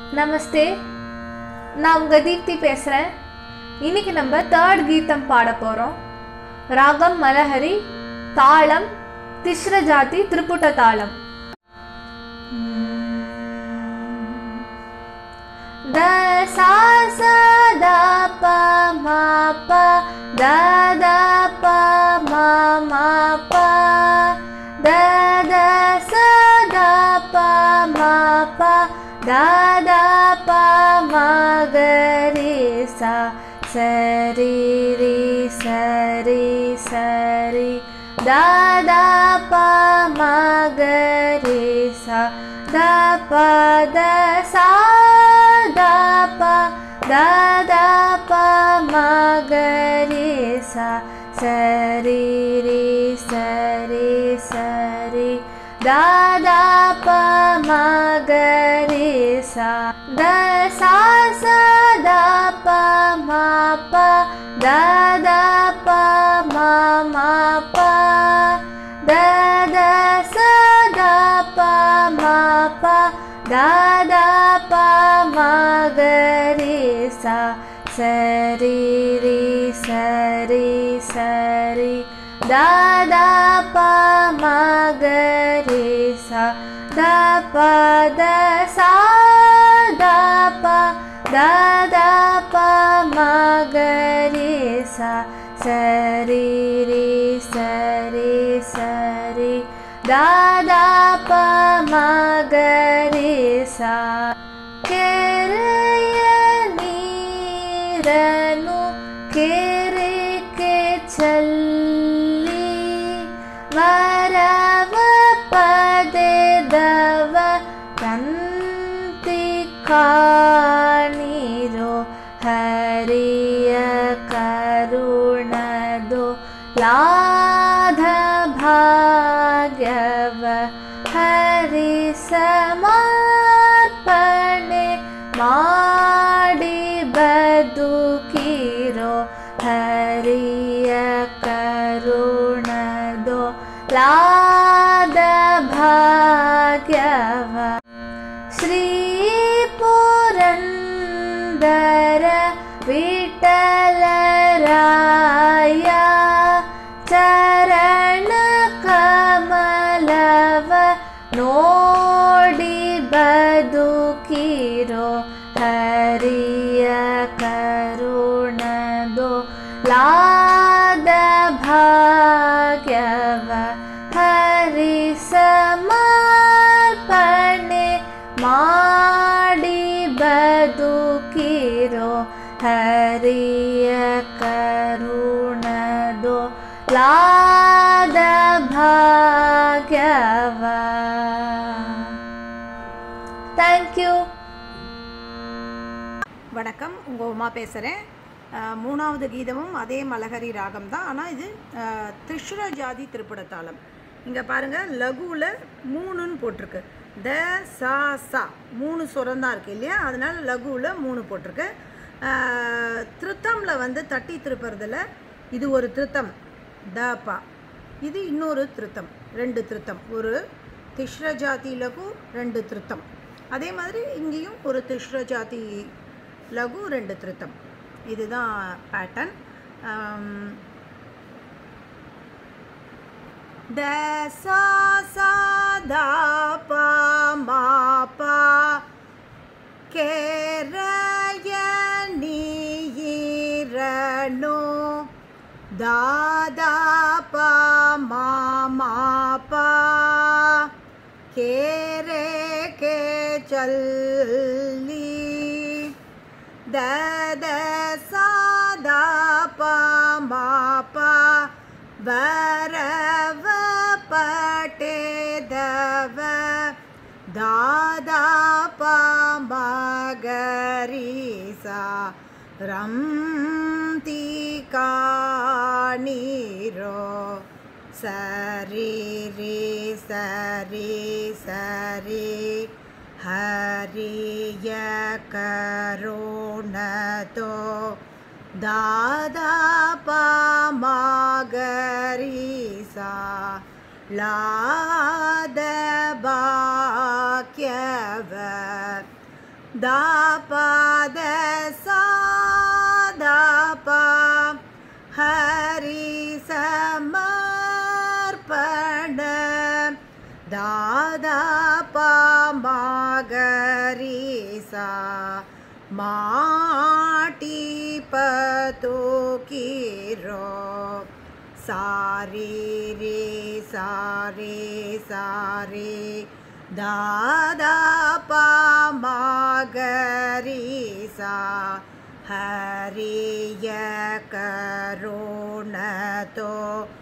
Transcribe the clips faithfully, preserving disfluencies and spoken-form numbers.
நமஸ்தே, நான் உங்கள் தீப்தி பேசுகிறேன். இன்னைக்கு நம்ம தேர்ட் கீதம் பாட போகிறோம். ராகம் மலஹரி, தாளம் திஸ்ர ஜாதி திரிபுட தாளம். த சா சா த ப ம ப த த ப ம ம ப த த ச த ப ம ப த த ப ம க ரே சா சரி ரே சரி சரி த த ப ம க ரே சா த ப த சா த ப த த ப ம க ரே சா சரி ரே சரி சரி த த ப ம க ரே சா த சா சா த ப ம ப த த ப ம ம ப த த ச த ப ம ப த த ப ம க ரே சா சரி ரே சரி சரி த த ப ம க ரே சா த ப த சா த ப த த ப ம க ரே சா சரி ரே சரி சரி த த ப ம க ரே சா ಕೆರೆಯ ನೀರನು ಕೆರೆಗೆ ಚೆಲ್ಲಿ ವರವ ಪಡೆದವ ತಂತಿ ಕಾಣಿರೋ ಹರಿಯ ಕರುಣದೋ ಲಾಧ ಭಾಗ್ಯವ ಹರಿ ಸಮರ್ಪಣೆ ಮಾಡಿ ಬದುಕಿರೋ ಹರಿಯ ಕರುಣದೋ ಲಾದ ಭಾಗ್ಯವ ಶ್ರೀ ಪುರಂದರ ವಿಠಲರಾಯ ಚರಣ ಕಮಲವ ನೋಡಿ ಬದುಕಿರೋ ಹರಿಯ ಕರುಣದೋ ಲಾದ ಭಾಗ್ಯವ ಹರಿ ಸಮರ್ಪಣೆ ಮಾಡಿ ಬದುಕಿರೋ ಹರಿಯ ಕರುಣದೋ ಲಾದ ಭಾಗ್ಯವ. தேங்க்யூ. வணக்கம், உங்கள் உமா பேசுகிறேன். மூணாவது கீதமும் அதே மலஹரி ராகம் தான், ஆனால் இது திஸ்ர ஜாதி திரிபுட தாளம். இங்கே பாருங்கள், லகுவில் மூணுன்னு போட்டிருக்கு. த சா சா மூணு சுரம் தான் இருக்குது இல்லையா, அதனால் லகுவில் மூணு போட்டிருக்கு. திருத்தமில் வந்து தட்டி திருப்புறதில் இது ஒரு திருத்தம் த பா, இது இன்னொரு திருத்தம், ரெண்டு திருத்தம். ஒரு திஸ்ர ஜாதி லகு, ரெண்டு திருத்தம். அதே மாதிரி இங்கேயும் ஒரு திஸ்ர ஜாதி லகு, ரெண்டு திருத்தம். இதுதான் பேட்டர்ன். த சா சா த ப ம ப கேரய நீரனோ த த ப ம ம ப கேரே கே சல்லி த த சா த ப ம ப வரவ பட்டேதவ த த ப ம க ரே சா ரம்தி காணிரோ சரி ரே சரி சரி ஹரிய கருணதோ ದಾದ ಪ ಮ ಗ ರಿ ಸಾ ಲಾದ ಬಾಕ್ಯವ दा पा द सा दा पा हरि समर्पण दा दा पा मा ग रि सा माटी पतो की रो सा रे रे सा रे सा रे दा दा पा मा ग रि सा हरिय करुण तो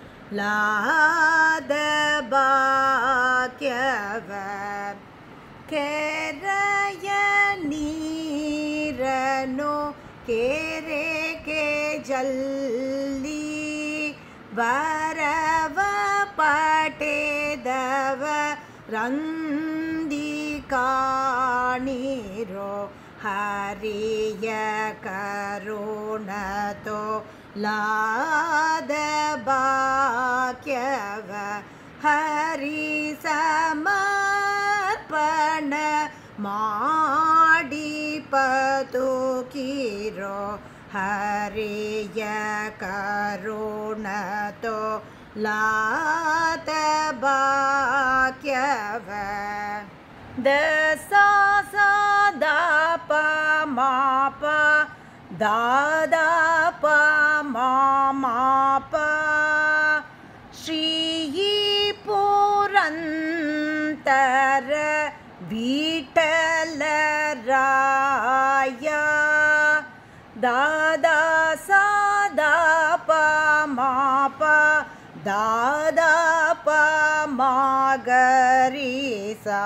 लाद बाक्यव केरय नीरनो केरे के जल्ली वरव पटे दव रंदी कानीरो हरिय करुण तो लाद बाक्यव हरि समर्पण माडी पतो कीरो हरिय करुण तो लाद बाक्यव दसा सा दा पा मा पा दा दा पा मा मा पा श्री पुरंतर विठ्ठल राया दा दा सा दा पा मा पा दा दा पा मा ग रि सा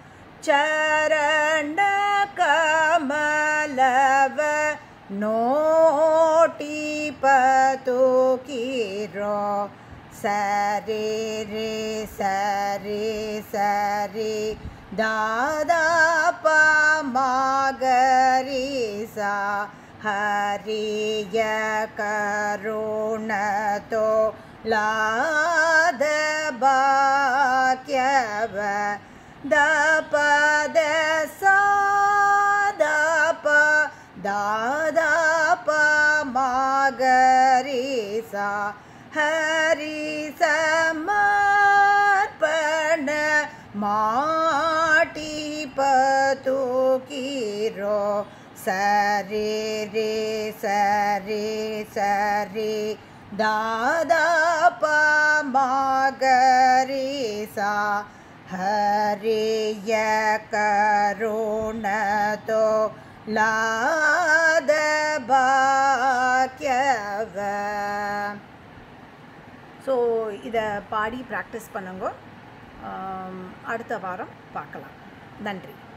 चरण कमलव नोटी पतो कीरो सरे रे सरे सरे दा दा पा मा ग रि सा हरिय करुण तो लाद बाक्यव द प द सा दा पा दा दा पा मा ग रि सा हरि समर्पण माटी पतो कीरो सरे रे सरे सरे दा दा पा मा ग रि सा हरिय करुण तो लाद बाक्यव ஸோ இதை பாடி ப்ராக்டிஸ் பண்ணுங்க அடுத்த வாரம் பார்க்கலாம் நன்றி